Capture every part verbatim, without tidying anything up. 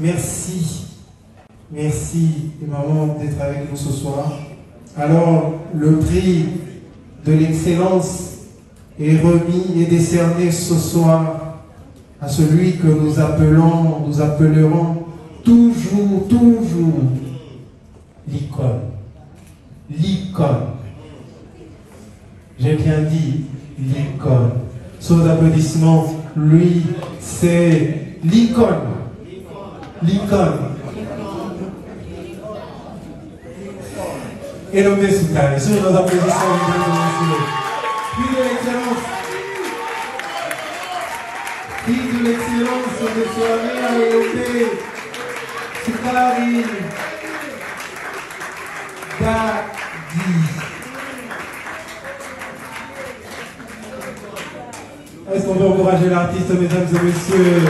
Merci. Merci, maman, d'être avec nous ce soir. Alors, le prix de l'excellence est remis et décerné ce soir à celui que nous appelons, nous appellerons toujours, toujours l'icône. L'icône. J'ai bien dit l'icône. Sans applaudissements, lui, c'est l'icône. L'icône. Et le Mesouka. Sur nos applaudissements, puis de l'excellence. Puis de l'excellence de Soamé Aoyombe. Sukari. Dadi. Est-ce qu'on peut encourager l'artiste, mesdames et messieurs?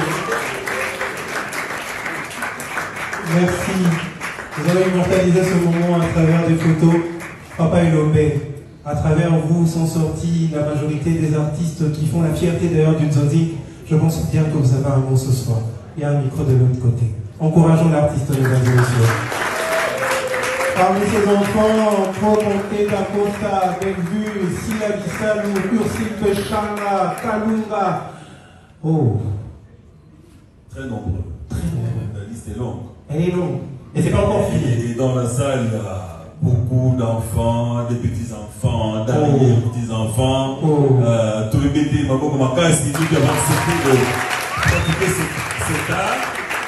Merci. Vous avez immortalisé ce moment à travers des photos. Papa Elombe, à travers vous sont sortis la majorité des artistes qui font la fierté d'ailleurs du Nzonzi. Je pense bien que vous avez un mot ce soir. Il y a un micro de l'autre côté. Encourageons l'artiste, mesdames et messieurs. Parmi ces enfants, Proconte, Takosa, Bellevue, Sila Bissalou, Ursule Pechanga, Kalunga. Oh. Très nombreux. Très nombreux. La liste est longue. Elle est longue. Et c'est pas encore fini. Et dans la salle, il y a beaucoup d'enfants, des petits-enfants, d'arrière-petits-enfants. Oh. Euh, tous les bébés, ma beaucoup ma casse, qui tout avoir accepté de pratiquer cet art.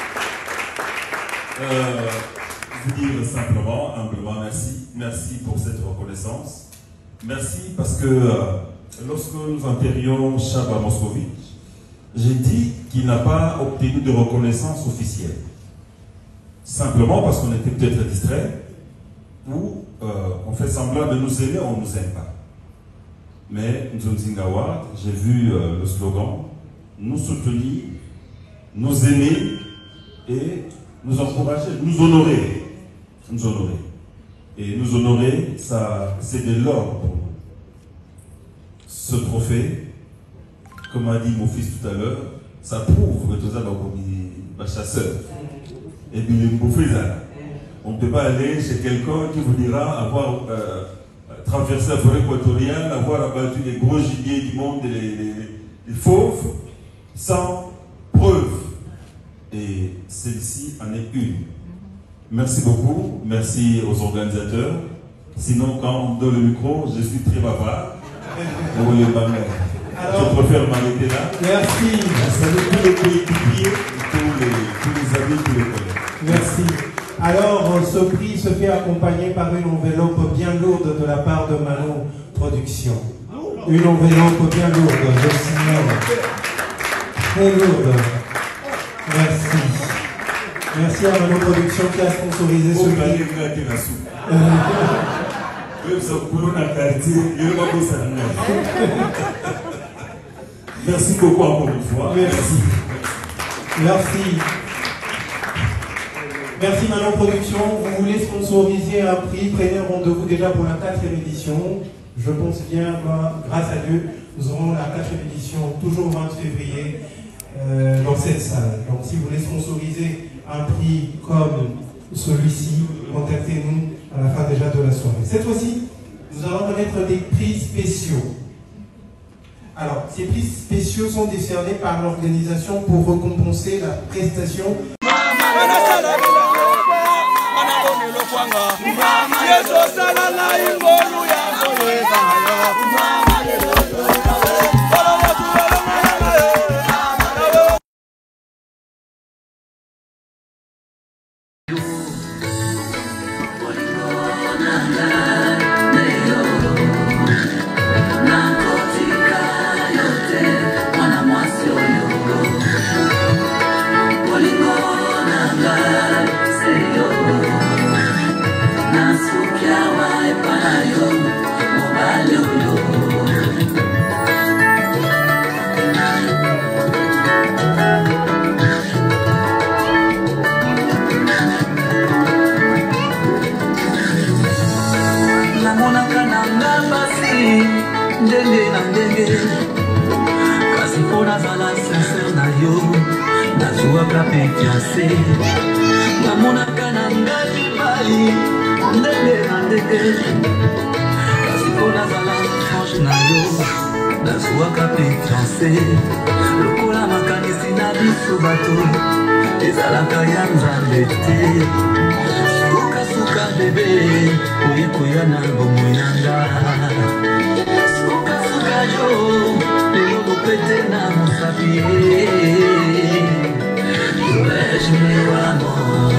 Euh, vous dire simplement, humblement, merci. Merci pour cette reconnaissance. Merci parce que euh, lorsque nous enterrions Chaba Moscovitch, j'ai dit qu'il n'a pas obtenu de reconnaissance officielle. Simplement parce qu'on était peut-être distrait ou euh, on fait semblant de nous aimer, on ne nous aime pas. Mais Nzonzingawa, j'ai vu euh, le slogan, nous soutenir, nous aimer et nous encourager, nous honorer. Nous honorer. Et nous honorer, ça, c'est de l'or pour nous. Ce trophée, comme a dit mon fils tout à l'heure, ça prouve que tout ça va chasseur. Et puis on ne peut pas aller chez quelqu'un qui vous dira avoir euh, traversé la forêt équatoriale, avoir abattu les gros gibiers du monde, les, les, les fauves, sans preuve. Et celle-ci en est une. Merci beaucoup, merci aux organisateurs. Sinon, quand on me donne le micro, je suis très bavard. Je préfère m'arrêter là. Merci. Salut tous les coéquipiers, tous les, tous les amis, tous les collègues. Merci. Alors, ce prix se fait accompagner par une enveloppe bien lourde de la part de Manon Productions. Une enveloppe bien lourde, je signale. Très lourde. Merci. Merci à Manon Productions qui a sponsorisé ce prix. Merci beaucoup encore une fois. Merci. Merci. Merci Manon Productions. Vous voulez sponsoriser un prix, prenez rendez-vous déjà pour la quatrième édition. Je pense bien, grâce à Dieu, nous aurons la quatrième édition toujours le vingt février euh, dans cette salle. Donc si vous voulez sponsoriser un prix comme celui-ci, contactez-nous à la fin déjà de la soirée. Cette fois-ci, nous allons remettre des prix spéciaux. Alors, ces prix spéciaux sont décernés par l'organisation pour récompenser la prestation. Kasi pona zala sincere na yo, nazua nazwaka mpe fiance namonaka na ngai mibali ndenge na ndenge kasi mpo nazala franche na yo nazwaka mpe fiance lokola makanisi na biso bato ezalaka ya nzambe te sukasuka bebe oye koya na bomoi na nga sukasuka yo lelo mopete na mosapi dois-je me amor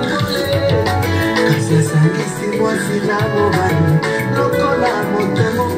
Lokola motemo